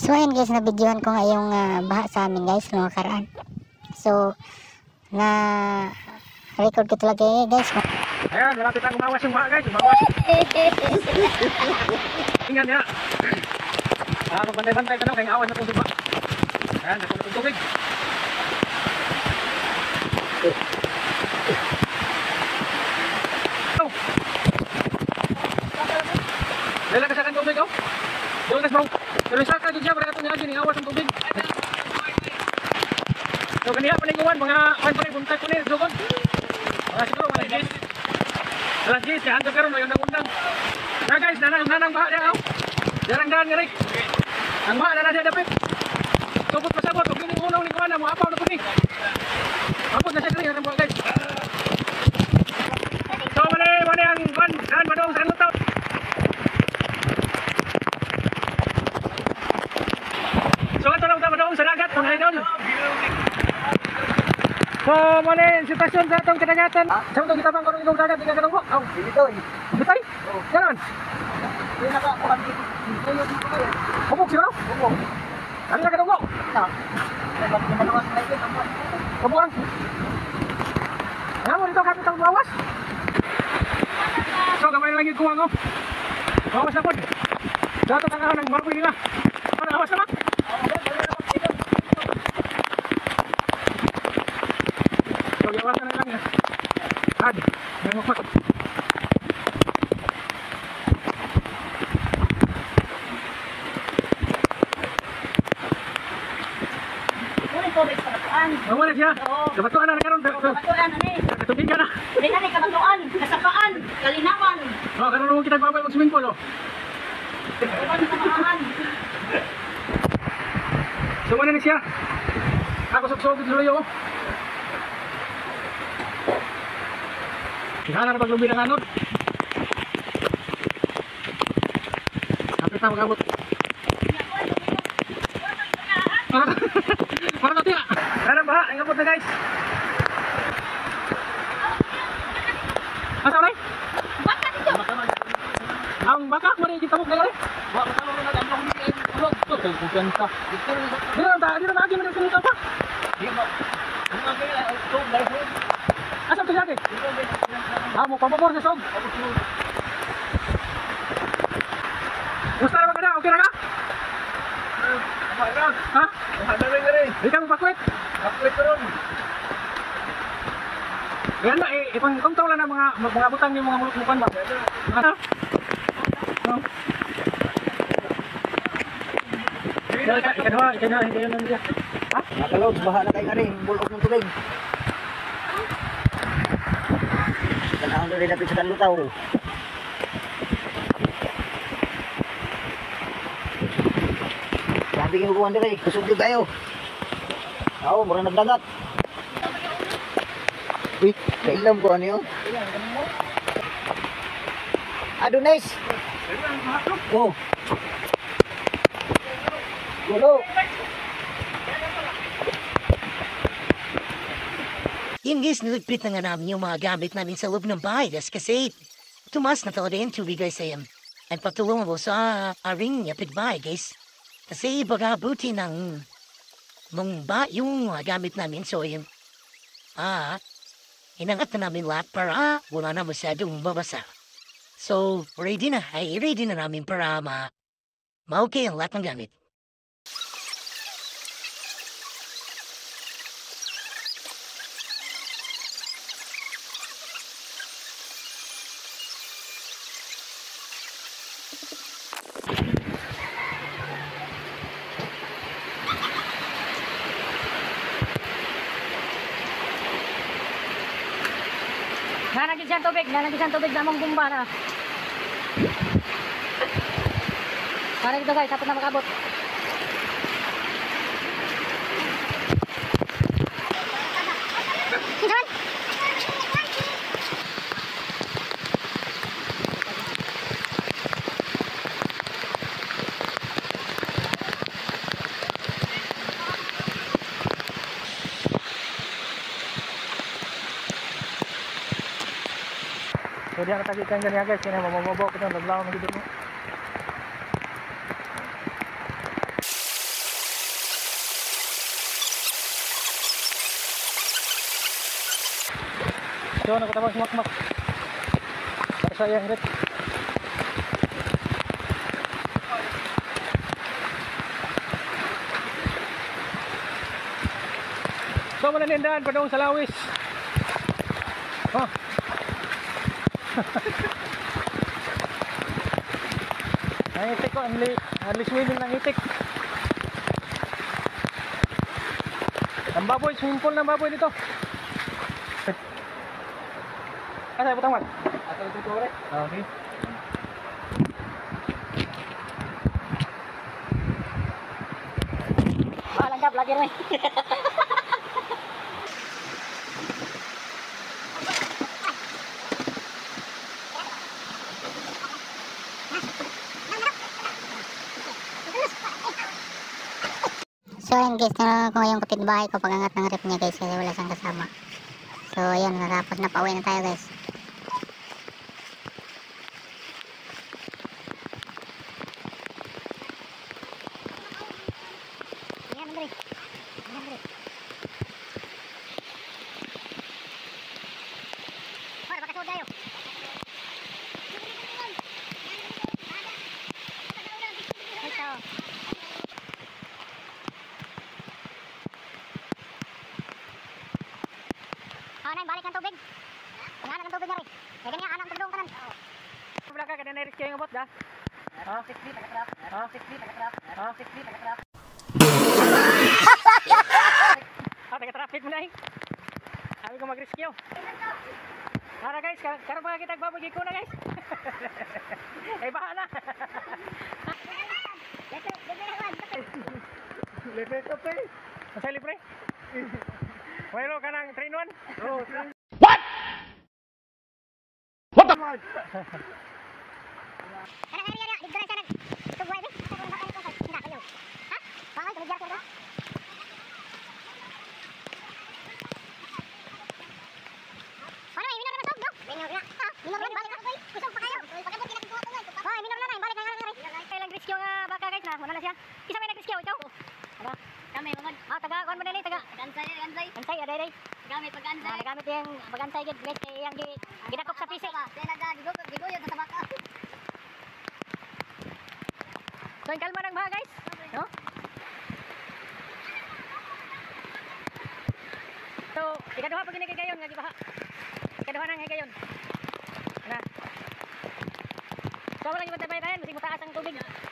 So ayun guys, nabidyohan ko nga yung baha sa amin guys noong nakaraan. So na record ko talaga guys. Ayan, malapit na umawas yung baha guys, umawas. Tingnan niya. Magbantay-bantay ka daw, kaya awas na itong baha. Ayan, nakuha na itong tubig. Dala ka sa akin tubig, oh. Doon kas mo. Pero sa akin siya, para katong niya, awas ang tubig. So, kaniya paniguan, mga buntay po niya, sugod. Mga siguro, mga gis. Alas gis, kaya hantog karoon, may undang-undang. Na guys, nanang baha niya, oh. Darang-darang nga rin. Ang baha na siya dapit. Tupot pasabot, huwag yung unaw ni Kuana, mga apaw na po ni. Apot na siya rin, ang baha guys. So, mali ang Kuan, saan madong sa kanutaw. So, ito lang daw sa dagat, mga idol. So, mali ang sitwasyon sa itong kadagatan. Saan itong kitabang kung ilong dagat, hindi ka kanong oh, dito eh. Dito eh? Ganon? Hindi naka-kuhan dito. Hubog siguro? Hubog. Ano na kanong Kabuang. Ano dito kapit ang bawas? So, gamay lagi kuwang oh. Bawas na po. Dato kang ahon ng baboy nila. Ano, awas naman? So, yawasan na lang yan. Ad, may mukot. Wala siya. Kabatuan na karon. Kabatuan ani. Tubig ka na. Dili ani kabatuan, kasapaan, kalinawan. Oh, karon kita babay mag swimming pool oh. So wala na siya. Ako sugsog dito yo. Kana na paglubi ng anod. Kapit na magabot. Para to tiya. Ano ba? Ang abot na guys. Asa ulit? Baka dito. Ang baka mo rin kita mo kaya. Baka mo na ang ni ulog to kay kanta. Dito na agi mo ng pa. Di ba? Ang agi to live. Asa to lagi? Amo pabor sa sog. Gusto na ba kada? Okay na ka? Ha? Di ka mo pakwit? Pakwit ko ron. Yan na, ipang taw lang na mga butang yung mga muluk-mulukan ba? Ano? Ikadwa, hindi yun nandiyan. Ha? Nakalog, baha na kayo nga rin, bulok ng tubig. Kanahon na rin natin sa kanlutaw. Sabi yung hukuhan din kusugod tayo. Oo, mura nagdagat. Uy, kailam ko ano yun? Adonis! Oo. Gulo! Yun guys, niligpit na nga namin yung mga gamit namin sa loob ng bahay. Das kasi tumas na talaga yung tubig guys ayun. At patulungan mo sa ring niya pitbahay guys. Kasi baga buti ng yung gamit namin. So yun, inangat na namin lahat para wala na masyadong babasa. So ready na namin para ma-okay ang lahat ng gamit. Nanagin siyang tubig namang bumba na. Para dito guys, tapos na makabot. So diyan katagitan ganyan guys, kaya mamamabaw ko ng laglaw ng gidot mo. So, nakatabang sumakmak. Para sa iyang rit. So, mananindahan pa doon sa Lawis. Oh. Ang itik ko, only swimming ng itik. Ang baboy, swimming pool ng baboy dito. Asa yung butang man? Asa yung tutore? Okay. Bahalang ka, vlogger mo eh. So ayun guys, naroon ko yung kapitbahay ko pagangat ng rep niya guys kasi wala siyang kasama. So ayun, natapos na, pauwi na tayo guys. Balik ang tubig. Pangalan ng tubig na rin. Kaya ganyan, anak tugdong kanan. Wala ka, kanina na-risk yung abot, da? Ha? 6 feet, nakatrap. Ha? 6 feet, nakatrap. Ha? 6 feet, nakatrap. Taga-traffic mo na eh. Sabi ko mag-rescue. Tara guys, karoon pa kita magbabagi ko na guys. Eh, bahala. Lepe ko pe. Masay libre. Mayroon ka ng 3-in-1? Oo. What? What the fuck? Gansay, aday day. Gamit pag-ansay. Nagamit yung pag-ansay gid guys kay yang gidakop sa pisik. Kaya nagagiguyod sa baka. So, yung kalma ng baha guys. No? So, ikaduha pag ginagayon nga gibaha. Ikaduha nang higayon. Na. So, wala yung matabayan, masig mataas ang tubig.